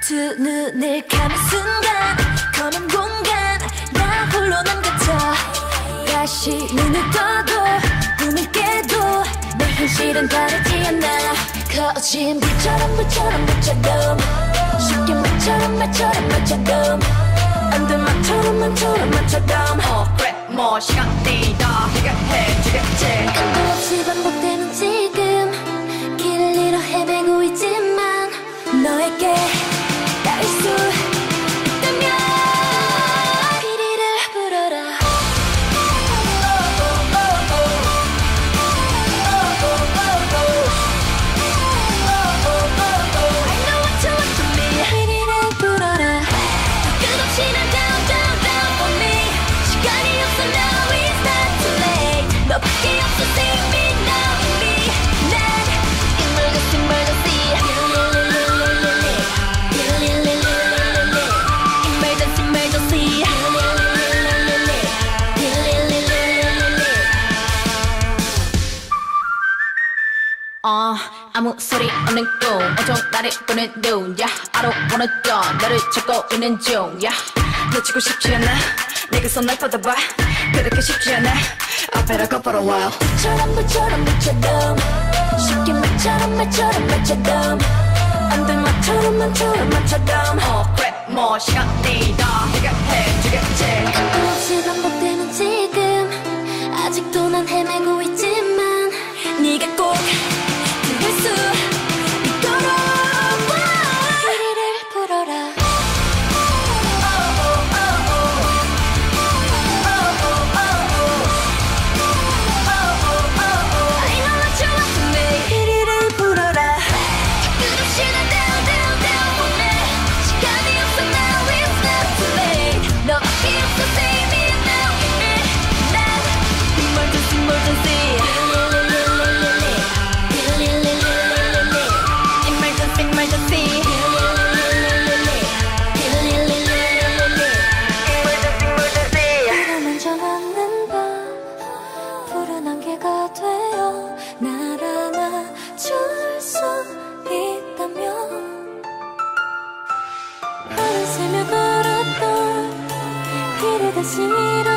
두 눈을 감은 순간 검은 공간 나 홀로 남겨져 다시 눈을 떠도 꿈을 깨도 내 현실은 다르지 않아 거진 불처럼 쉽게 말처럼 안 돼 말처럼 그래 뭐 시간이 다 해결해주겠지 끝도 없이 반복되는 지금 길을 잃어 헤매고 있지만 너에게 닿을 수 있다면 피리를 불어라 I know what you want from me 피리를 불어라 끝없이 난 down for me 시간이 없어 now it's not too late 너밖에 없어 save me now me 난 emergency 아무 소리 없는 꿈 온통 나를 보는 눈 yeah, I don't wanna go 너를 찾고 있는 중 yeah. 놓치고 싶지 않아 내 그 손 날 뻗어봐 그렇게 쉽지 않아 I better go for a while 불처럼 쉽게 말처럼 안 돼 말처럼 그래 뭐 시간이 다 해결해주겠지 끝도 없이 반복되는 지금 아직도 난 헤매고 있지만 네가 꼭 들을 수 있도록 피리를 불어라 I know what you want from me 피리를 불어라 끝없이 난 down for me 시간이 없어 now it's not too late 너밖에 없어 save me now 난 emergency 다시